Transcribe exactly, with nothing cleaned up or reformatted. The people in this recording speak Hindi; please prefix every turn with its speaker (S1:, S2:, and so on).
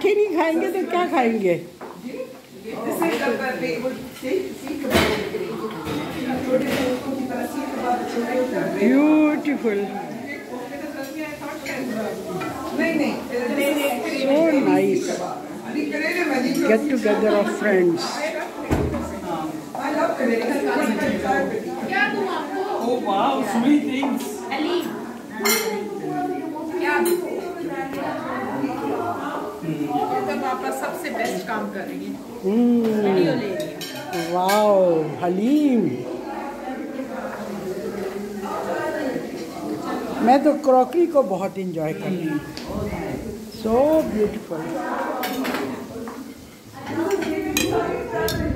S1: पराठे नहीं खाएंगे तो क्या खाएंगे? Beautiful, so nice. Get together of friends.
S2: Oh wow, sweet things.
S3: तो पापा सबसे बेस्ट काम कर रही हैं, वीडियो ले रही हैं।
S1: वाओ, हलीम। मैं तो क्रॉकरी को बहुत इंजॉय करती हूँ। So beautiful.